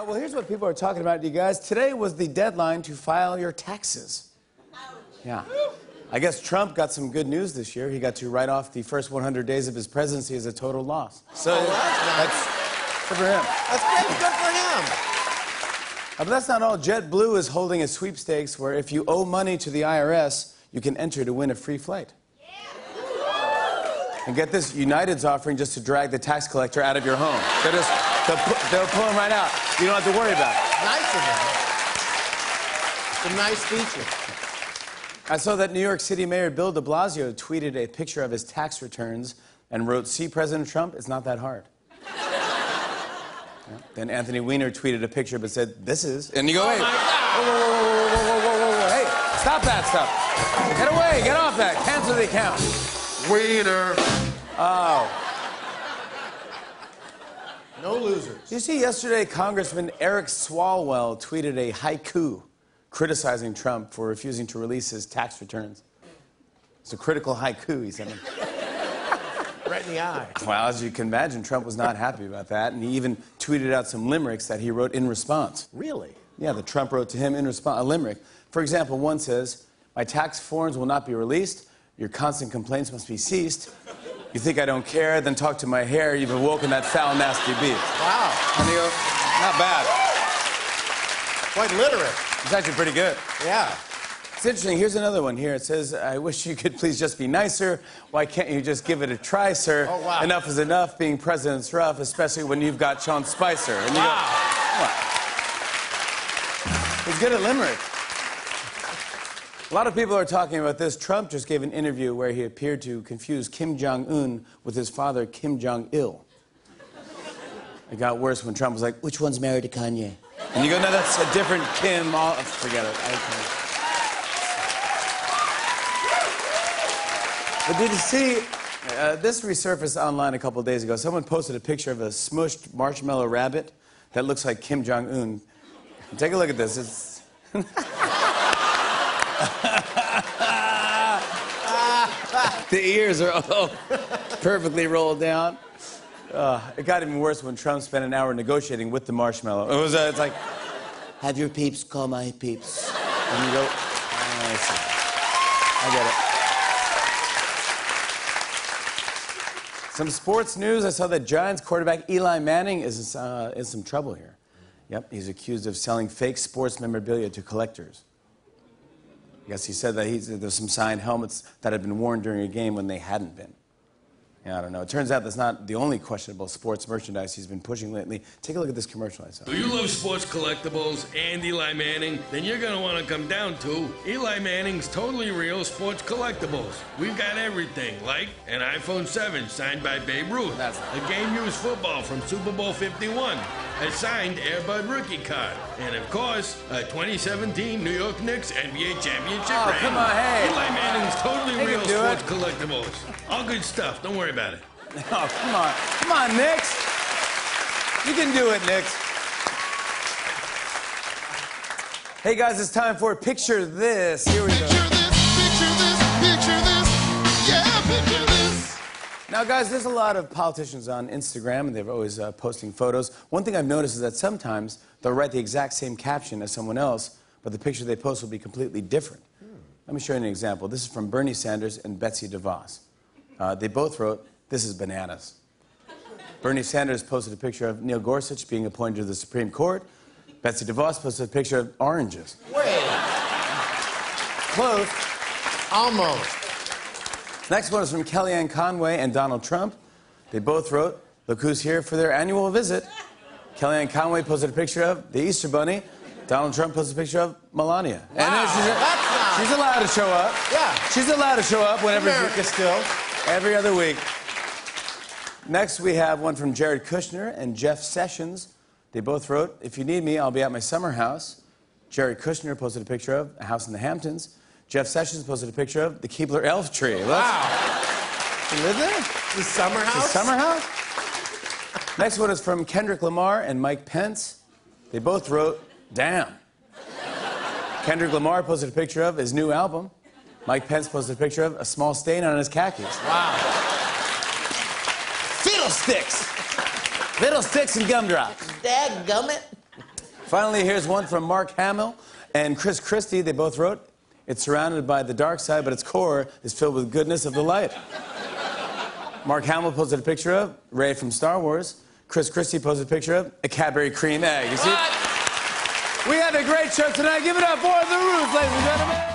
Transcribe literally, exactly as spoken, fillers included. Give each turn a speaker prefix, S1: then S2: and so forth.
S1: Uh, well, here's what people are talking about, you guys. Today was the deadline to file your taxes. Yeah. I guess Trump got some good news this year. He got to write off the first one hundred days of his presidency as a total loss. So
S2: oh, that's, nice.
S1: that's good for him.
S2: That's great. Good for him.
S1: Uh, but that's not all. JetBlue is holding a sweepstakes where if you owe money to the I R S, you can enter to win a free flight. And get this, United's offering just to drag the tax collector out of your home. They're just, they'll, pu they'll pull him right out. You don't have to worry about it.
S2: Nice of them. It's a nice feature.
S1: I saw that New York City Mayor Bill de Blasio tweeted a picture of his tax returns and wrote, "See, President Trump, it's not that hard." Yeah. Then Anthony Weiner tweeted a picture but said, "This is..." And you go, "Hey, whoa, whoa, whoa, whoa, whoa, whoa, whoa, whoa, whoa, hey, stop that stuff. Get away, get off that, cancel the account."
S2: Weiner.
S1: Oh.
S2: No losers.
S1: You see, yesterday, Congressman Eric Swalwell tweeted a haiku criticizing Trump for refusing to release his tax returns. It's a critical haiku, he said.
S2: Right in the eye.
S1: Well, as you can imagine, Trump was not happy about that, and he even tweeted out some limericks that he wrote in response.
S2: Really?
S1: Yeah, that Trump wrote to him in response, a limerick. For example, one says, "My tax forms will not be released. Your constant complaints must be ceased. You think I don't care? Then talk to my hair. You've awoken that foul, nasty beast."
S2: Wow.
S1: And you go, not bad.
S2: Quite literate.
S1: It's actually pretty good.
S2: Yeah.
S1: It's interesting. Here's another one here. It says, "I wish you could please just be nicer. Why can't you just give it a try, sir?
S2: Oh, wow.
S1: Enough is enough. Being president's rough, especially when you've got Sean Spicer." And you
S2: wow.
S1: go, what? He's good at limerick. A lot of people are talking about this. Trump just gave an interview where he appeared to confuse Kim Jong-un with his father, Kim Jong-il. It got worse when Trump was like, "Which one's married to Kanye?" And you go, "No, that's a different Kim." All, forget it. I But did you see, uh, this resurfaced online a couple of days ago. Someone posted a picture of a smushed marshmallow rabbit that looks like Kim Jong-un. Take a look at this. It's... The ears are all perfectly rolled down. Uh, it got even worse when Trump spent an hour negotiating with the marshmallow. It was, uh, it's like, "Have your peeps call my peeps." And you go, oh, I see. I get it. Some sports news. I saw that Giants quarterback Eli Manning is uh, in some trouble here. Yep, he's accused of selling fake sports memorabilia to collectors. I guess he said that he's, there's some signed helmets that had been worn during a game when they hadn't been. Yeah, I don't know. It turns out that's not the only questionable sports merchandise he's been pushing lately. Take a look at this commercial I saw.
S3: Do you love sports collectibles and Eli Manning? Then you're going to want to come down to Eli Manning's Totally Real Sports Collectibles. We've got everything, like an iPhone seven signed by Babe Ruth,
S1: That's
S3: a game-used football from Super Bowl fifty-one, a signed Air Bud rookie card, and of course, a twenty seventeen New York Knicks N B A championship
S1: Oh,
S3: ring.
S1: come on, hey.
S3: Eli Manning's Totally
S1: They
S3: Real
S1: can do
S3: Sports
S1: it.
S3: Collectibles. All good stuff. Don't worry about it.
S1: Oh, come on. Come on, Knicks. You can do it, Knicks. Hey, guys, it's time for Picture This. Here we go.
S4: Picture this, picture this, picture this, yeah, picture this.
S1: Now, guys, there's a lot of politicians on Instagram, and they're always uh, posting photos. One thing I've noticed is that sometimes they'll write the exact same caption as someone else, but the picture they post will be completely different. Hmm. Let me show you an example. This is from Bernie Sanders and Betsy DeVos. Uh, they both wrote, "This is bananas." Bernie Sanders posted a picture of Neil Gorsuch being appointed to the Supreme Court. Betsy DeVos posted a picture of oranges.
S2: Wait.
S1: Close.
S2: Almost.
S1: Next one is from Kellyanne Conway and Donald Trump. They both wrote, "Look who's here for their annual visit." Kellyanne Conway posted a picture of the Easter Bunny. Donald Trump posted a picture of Melania.
S2: Wow,
S1: and then she's,
S2: that's not...
S1: she's allowed to show up.
S2: Yeah.
S1: She's allowed to show up whenever
S2: America still.
S1: every other week. Next, we have one from Jared Kushner and Jeff Sessions. They both wrote, "If you need me, I'll be at my summer house." Jared Kushner posted a picture of a house in the Hamptons. Jeff Sessions posted a picture of the Keebler Elf Tree. Look.
S2: Wow.
S1: You live there?
S2: The summer house?
S1: The summer house? Next one is from Kendrick Lamar and Mike Pence. They both wrote, "Damn." Kendrick Lamar posted a picture of his new album. Mike Pence posted a picture of a small stain on his khakis.
S2: Wow.
S1: Fiddlesticks! Fiddlesticks and gumdrops.
S2: Dadgummit.
S1: Finally, here's one from Mark Hamill and Chris Christie. They both wrote, "It's surrounded by the dark side, but its core is filled with goodness of the light." Mark Hamill posted a picture of Rey from Star Wars. Chris Christie posted a picture of a Cadbury cream egg. You see?
S2: What?
S1: We had a great show tonight. Give it up for The Roots, ladies and gentlemen.